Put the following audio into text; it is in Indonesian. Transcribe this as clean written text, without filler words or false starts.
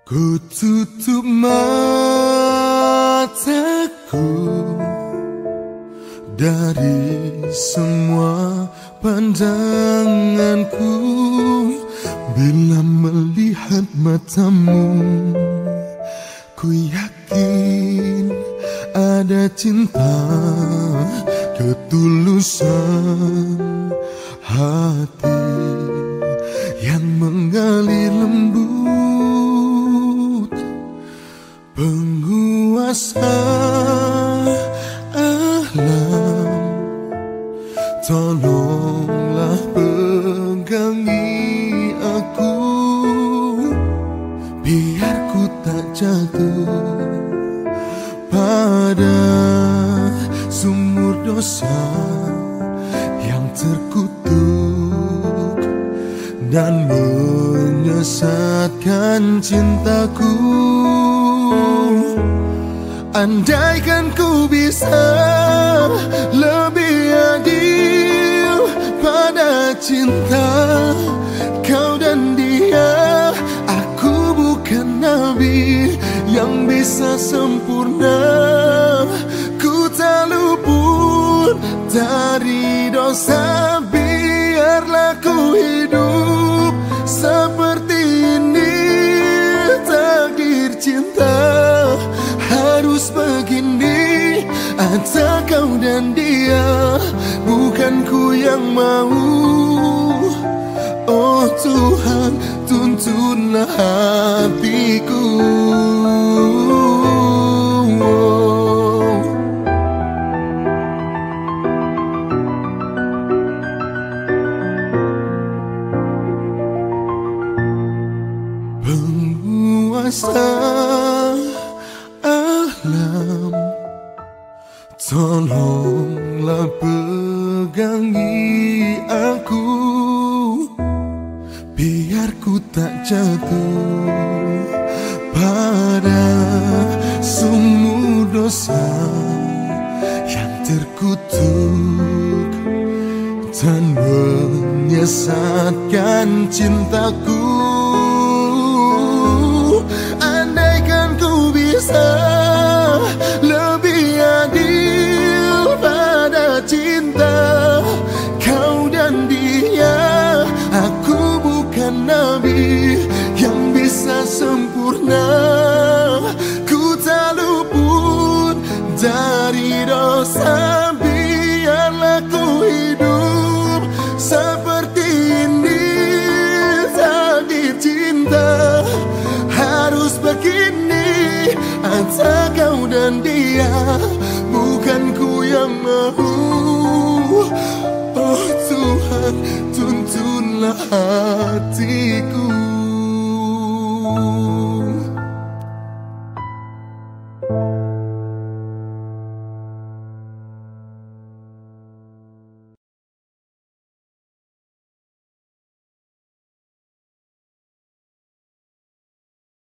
Ku tutup mataku dari semua pandanganku bila melihat matamu. Ku yakin ada cinta, ketulusan hati yang mengalir lembut, penguasa alam. Tolonglah pegangi aku, biar ku tak jatuh pada sumur dosa yang terkutuk dan menyesatkan cintaku. Andaikan ku bisa lebih adil pada cinta kau dan dia. Aku bukan nabi yang bisa sempurna, ku tak luput dari dosa. Biarlah ku hidup seperti ini, takdir cinta harus begini. Antara kau dan dia, bukan ku yang mau. Oh Tuhan, tuntunlah hatiku. Penguasa alam, tolonglah pegangi aku, biar ku tak jatuh pada sumur dosa yang terkutuk dan menyesatkan cintaku. Andaikan ku bisa lebih adil pada cinta kau dan dia. Aku bukan nabi yang bisa sempurna, ku tak luput dari dosa. Biarlah ku hidup seperti ini, takdir cinta harus begini. Antara kau dan dia, bukan ku yang mau. Oh Tuhan, tuntunlah hati.